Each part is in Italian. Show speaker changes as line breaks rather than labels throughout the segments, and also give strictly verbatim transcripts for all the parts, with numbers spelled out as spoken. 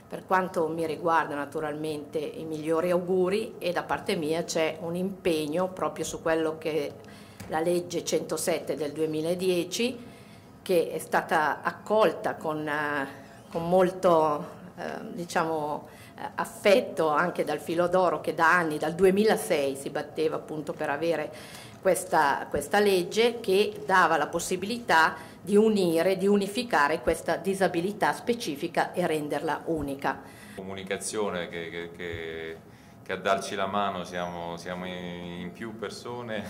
Per quanto mi riguarda, naturalmente, i migliori auguri, e da parte mia c'è un impegno proprio su quello che è la legge centosette del duemiladieci, che è stata accolta con, con molto eh, diciamo, affetto anche dal Filo d'Oro, che da anni, dal duemilasei, si batteva appunto per avere questa, questa legge che dava la possibilità di unire, di unificare questa disabilità specifica e renderla unica.
Comunicazione che, che, che, che a darci la mano siamo, siamo in, in più persone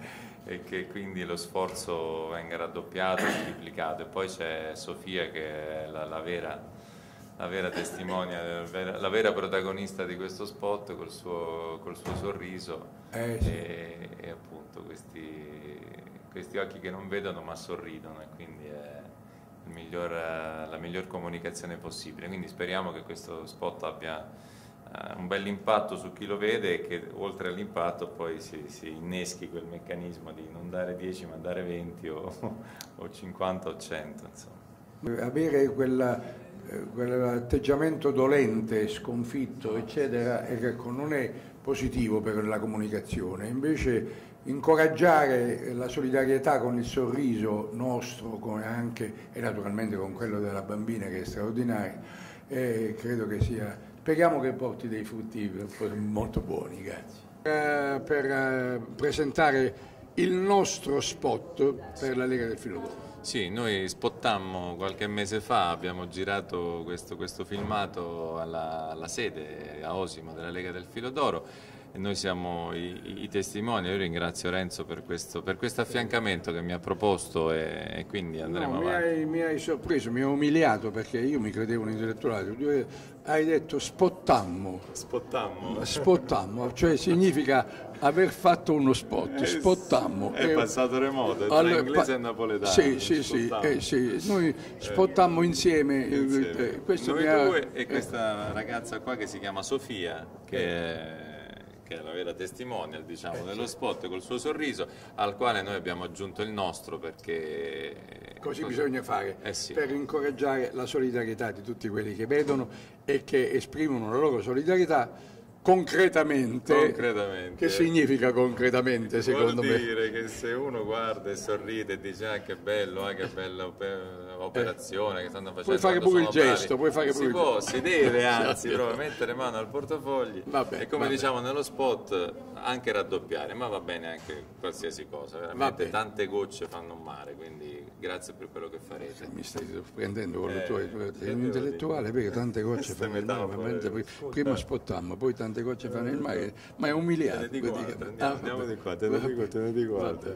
e che quindi lo sforzo venga raddoppiato, triplicato. E poi c'è Sofia che è la, la, vera, la vera testimonia, la vera, la vera protagonista di questo spot col suo, col suo sorriso eh, sì. e, e appunto questi, questi occhi che non vedono ma sorridono, e quindi è il miglior, la miglior comunicazione possibile. Quindi speriamo che questo spot abbia uh, un bel impatto su chi lo vede, e che oltre all'impatto poi si, si inneschi quel meccanismo di non dare dieci ma dare venti o, o cinquanta o cento, insomma.
Avere quella, quell'atteggiamento dolente, sconfitto, eccetera, ecco, non è positivo per la comunicazione. Invece incoraggiare la solidarietà con il sorriso nostro, con anche e naturalmente con quello della bambina, che è straordinario, eh, credo che sia, speriamo che porti dei frutti molto buoni. Grazie. Eh, per eh, presentare il nostro spot per la Lega del Filo d'Oro.
Sì, noi spottammo qualche mese fa, abbiamo girato questo, questo filmato alla, alla sede a Osimo della Lega del Filo d'Oro, e noi siamo i, i testimoni. Io ringrazio Renzo per questo, per questo affiancamento che mi ha proposto, e, e quindi andremo
no,
avanti.
Mi hai, mi hai sorpreso, mi hai umiliato, perché io mi credevo un intellettuale. Tu hai detto spottammo.
Spottammo?
Spottammo, cioè significa aver fatto uno spot, spottammo.
È passato remoto, tra allora, inglese e napoletano.
Sì, sì, sì, eh, sì, noi spottammo eh, insieme.
insieme.
Eh, questo
noi
mi ha...
due e questa eh. ragazza qua che si chiama Sofia, che è... che è la vera testimonial, diciamo, eh, dello spot, col suo sorriso, al quale noi abbiamo aggiunto il nostro, perché
così, così bisogna fare,
eh sì.
per incoraggiare la solidarietà di tutti quelli che vedono e che esprimono la loro solidarietà concretamente.
Concretamente.
Che significa concretamente, secondo me?
Vuol dire che se uno guarda e sorride e dice ah che bello, ah, che bella operazione eh. che stanno facendo,
puoi fare pure il gesto, puoi fare pure
si
il
può,
gesto.
si deve, anzi, proprio mettere mano al portafogli
vabbè,
e come
vabbè.
diciamo nello spot anche raddoppiare, ma va bene anche qualsiasi cosa, veramente tante gocce fanno un mare, quindi grazie per quello che farete.
Mi stai sorprendendo con le
eh,
tue, sei un intellettuale, perché tante gocce fanno il mare, prima spottammo, poi tante gocce fanno il mare, ma è umiliato.
Te ne dico altre, andiamo, ah, andiamo di qua, te ne dico, te ne dico altre.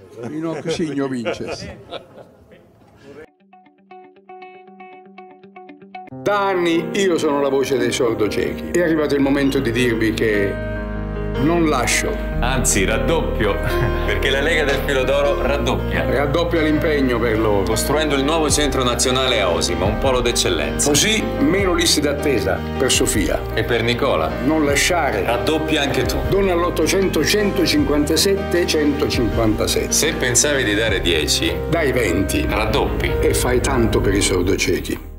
In signo vinces. Da anni io sono la voce dei sordociechi. È arrivato il momento di dirvi che non lascio.
Anzi, raddoppio, perché la Lega del Filo d'Oro raddoppia.
Raddoppia l'impegno per loro.
Costruendo il nuovo centro nazionale a Osimo, un polo d'eccellenza.
Così meno liste d'attesa per Sofia.
E per Nicola.
Non lasciare.
Raddoppia anche tu.
Dona all'ottocento centocinquantasette centocinquantasette.
Se pensavi di dare dieci,
dai venti.
Raddoppi.
E fai tanto per i sordociechi.